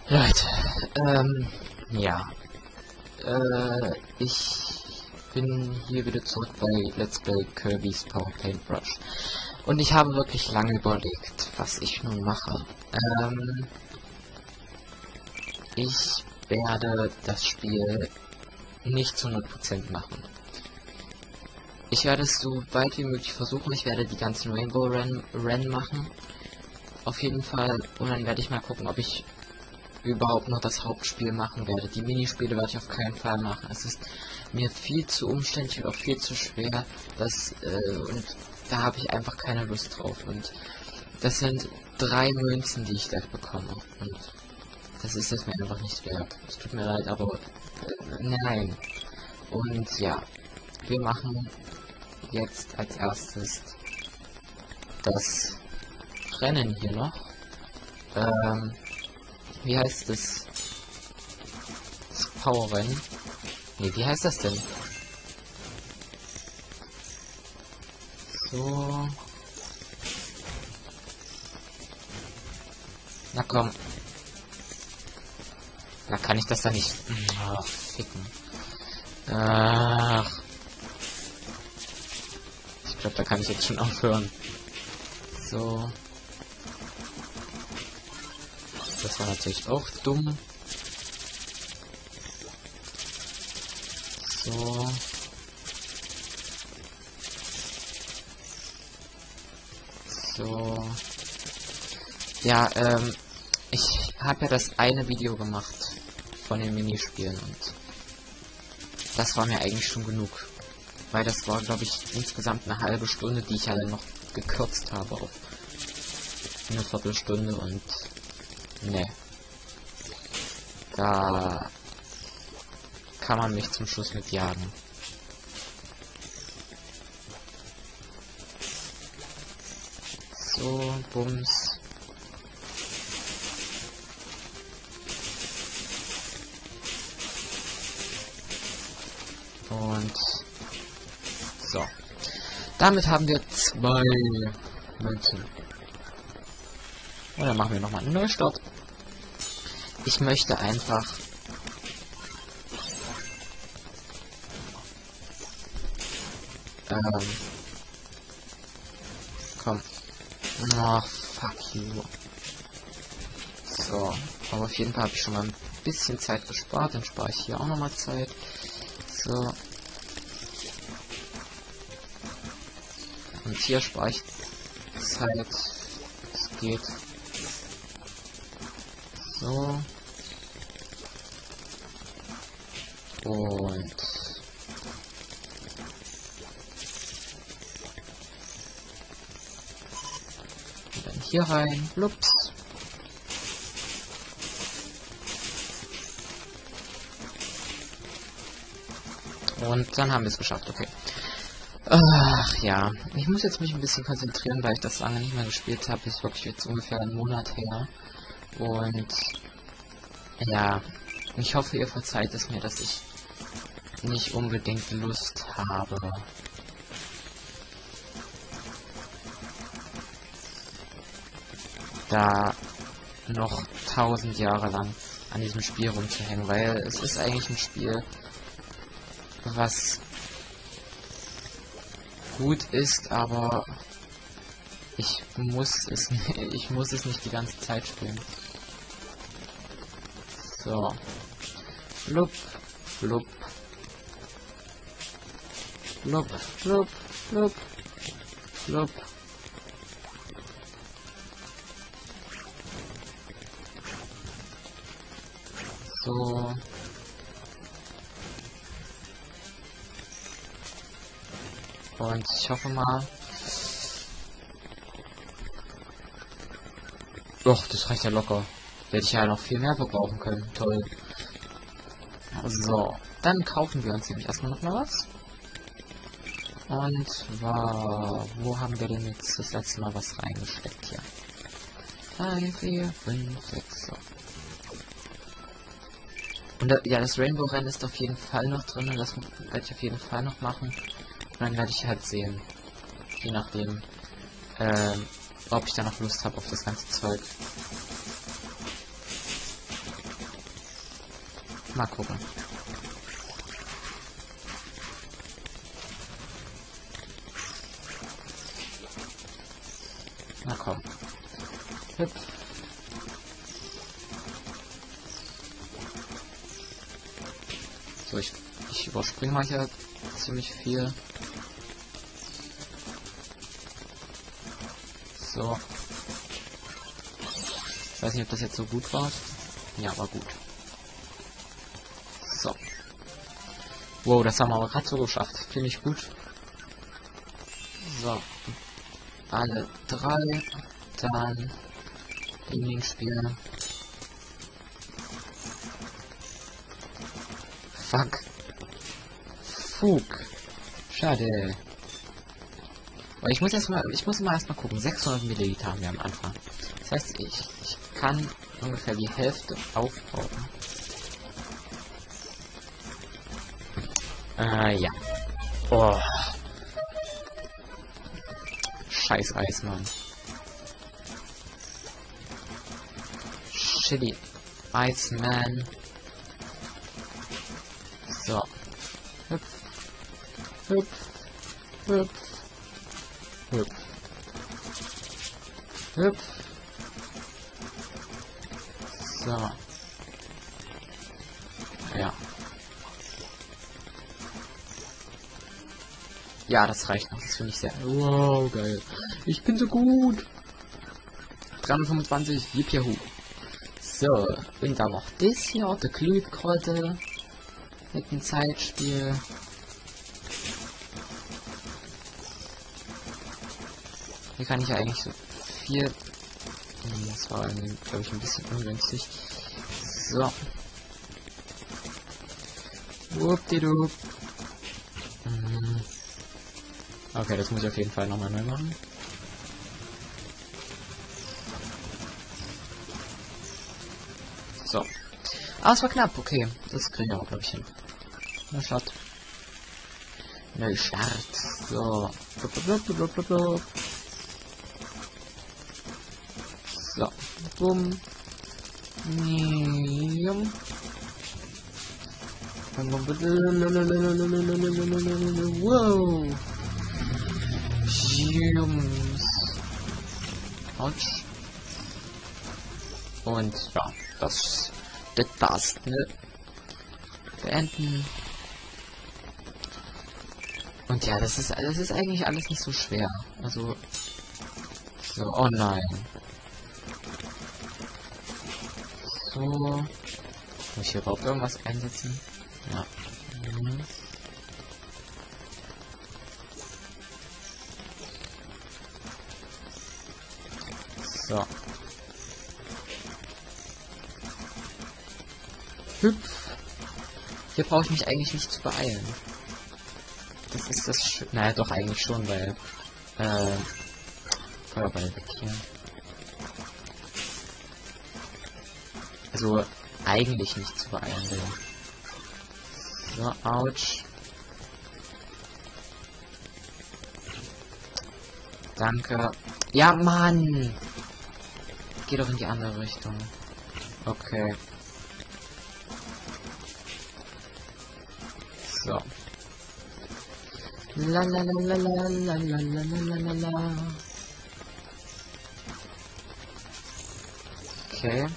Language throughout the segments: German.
Leute, ja, ich bin hier wieder zurück bei Let's Play Kirby's Power Paintbrush. Und ich habe wirklich lange überlegt, was ich nun mache. Ich werde das Spiel nicht zu 100% machen. Ich werde es so weit wie möglich versuchen. Ich werde die ganzen Rainbow Rennen machen. Auf jeden Fall. Und dann werde ich mal gucken, ob ich überhaupt noch das Hauptspiel machen werde. Die Minispiele werde ich auf keinen Fall machen. Es ist mir viel zu umständlich und auch viel zu schwer. Und da habe ich einfach keine Lust drauf. Und das sind 3 Münzen, die ich gleich bekomme. Und das ist es mir einfach nicht wert. Es tut mir leid, aber nein. Und ja, wir machen jetzt als erstes das Rennen hier noch. Wie heißt das? Das Powerrennen? Ne, wie heißt das denn? So. Na komm. Na, kann ich das da nicht... Ach, ficken. Ach. Ich glaube, da kann ich jetzt schon aufhören. So. Das war natürlich auch dumm. So. So. Ja, ich habe ja das eine Video gemacht von den Minispielen und das war mir eigentlich schon genug. Weil das war, glaube ich, insgesamt eine halbe Stunde, die ich ja dann noch gekürzt habe auf eine Viertelstunde und ne. Da kann man mich zum Schluss mit jagen. So, Bums. Und so. Damit haben wir 2 Münzen. Und dann machen wir nochmal einen Neustart. Ich möchte einfach komm. Ach, fuck you. So, aber auf jeden Fall habe ich schon mal ein bisschen Zeit gespart. Dann spare ich hier auch nochmal Zeit. So. Und hier spare ich Zeit. Es geht. So. Und dann hier rein. Blups. Und dann haben wir es geschafft, okay. Ach ja, ich muss jetzt mich ein bisschen konzentrieren, weil ich das lange nicht mehr gespielt habe. Ist wirklich jetzt ungefähr einen Monat her. Und ja, ich hoffe, ihr verzeiht es mir, dass ich nicht unbedingt Lust habe. Da noch 1000 Jahre lang an diesem Spiel rumzuhängen, weil es ist eigentlich ein Spiel, was gut ist, aber ich muss es nicht die ganze Zeit spielen. So. Flup, flup. Flup, flup, flup, flup. So. Und ich hoffe mal. Doch, das reicht ja locker. Werde ich ja noch viel mehr verbrauchen können. Toll. So, dann kaufen wir uns nämlich erstmal noch mal was. Und zwar, wo haben wir denn jetzt das letzte Mal was reingesteckt hier? 3, 4, 5, 6, so. Und ja, das Rainbow-Rennen ist auf jeden Fall noch drin. Und das werde ich auf jeden Fall noch machen. Und dann werde ich halt sehen. Je nachdem, ob ich da noch Lust habe auf das ganze Zeug. Mal gucken. Na komm. Hüpf. So, ich überspringe mal hier ziemlich viel. So. Ich weiß nicht, ob das jetzt so gut war. Ja, war gut. So. Wow, das haben wir aber gerade so geschafft. Finde ich gut. So. Alle drei. Dann Lieblingsspiel. Fuck. Fug. Schade. Aber ich muss mal erstmal gucken. 600 Milliliter haben wir am Anfang. Das heißt, ich kann ungefähr die Hälfte aufbrauchen. Ja. Oh. Scheiß Eis, Mann. Shitty Iceman. So. Hüpf. Hüpf. Hüpf. Hüpf. Hüpf. So. Ja. Ja, das reicht noch. Das finde ich sehr... Wow, geil. Ich bin so gut. 325. Yippie. So. Und dann noch das hier. Der Glühkräuter. Mit dem Zeitspiel. Hier kann ich ja eigentlich so viel... Das war, glaube ich, ein bisschen ungünstig. So. Wuppdidup. Okay, das muss ich auf jeden Fall nochmal neu machen. So. Ah, es war knapp. Okay, das kriegen wir auch, glaube ich, hin. Na, schaut. Neustart. So. So. Bumm. Wow. Autsch. Und ja, das passt, ne? Beenden. Und ja, das ist eigentlich alles nicht so schwer. Also so, oh nein. So. Muss ich hier überhaupt irgendwas einsetzen? Ja. So. Hüpf. Hier brauche ich mich eigentlich nicht zu beeilen. Das ist das... Naja, doch eigentlich schon, weil... Feuerball weg hier. Also, eigentlich nicht zu beeilen will. So, ouch. Danke. Ja, Mann! Geh doch in die andere Richtung. Okay. So. La la la la la la la la la la la. Okay.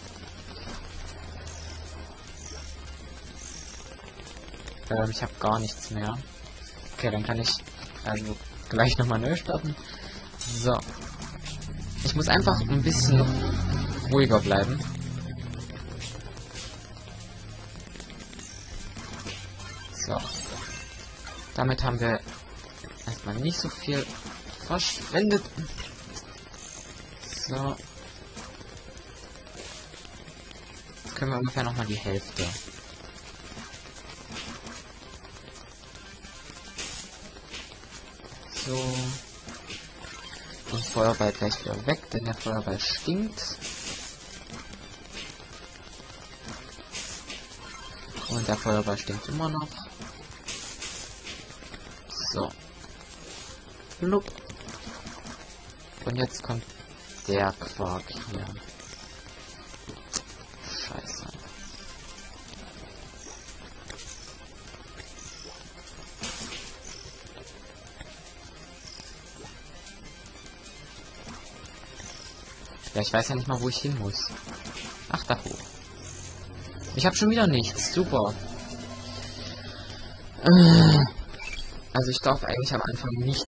Ich habe gar nichts mehr. Okay, dann kann ich also gleich nochmal neu starten. So. Ich muss einfach ein bisschen ruhiger bleiben. So. Damit haben wir erstmal nicht so viel verschwendet. So. Jetzt können wir ungefähr nochmal die Hälfte. So. Den Feuerball gleich wieder weg, denn der Feuerball stinkt. Und der Feuerball stinkt immer noch. So. Blub. Und jetzt kommt der Quark hier. Scheiße. Ja, ich weiß ja nicht mal, wo ich hin muss. Ach, da hoch. Ich habe schon wieder nichts. Super. Also ich darf eigentlich am Anfang nicht